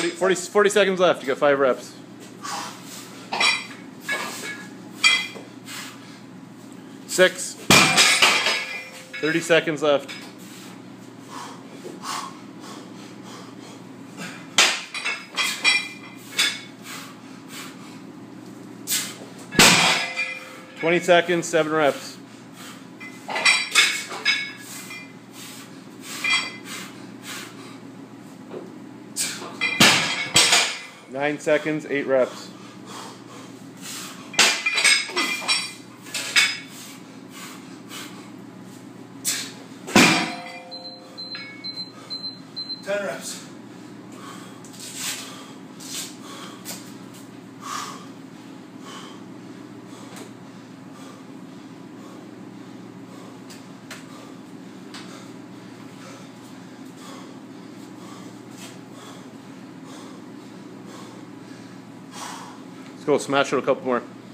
40 seconds left. You got 5 reps. 6. 30 seconds left. 20 seconds, 7 reps. 9 seconds, 8 reps. 10 reps. Let's go, smash it a couple more.